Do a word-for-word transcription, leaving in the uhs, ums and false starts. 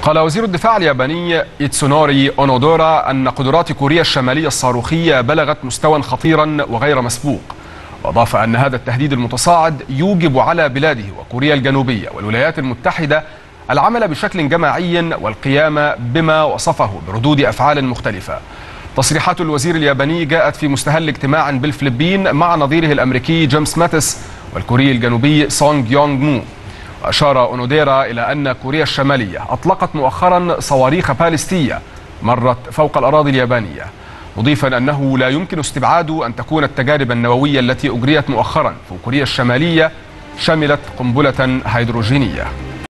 قال وزير الدفاع الياباني إيتسونوري أونودورا أن قدرات كوريا الشمالية الصاروخية بلغت مستوى خطيرا وغير مسبوق، وأضاف أن هذا التهديد المتصاعد يوجب على بلاده وكوريا الجنوبية والولايات المتحدة العمل بشكل جماعي والقيام بما وصفه بردود أفعال مختلفة. تصريحات الوزير الياباني جاءت في مستهل اجتماع بالفلبين مع نظيره الأمريكي جيمس ماتيس والكوري الجنوبي سونغ يونغ مو. وأشار أونوديرا إلى أن كوريا الشمالية أطلقت مؤخرا صواريخ باليستية مرت فوق الأراضي اليابانية، مضيفا أنه لا يمكن استبعاد أن تكون التجارب النووية التي أجريت مؤخرا في كوريا الشمالية شملت قنبلة هيدروجينية.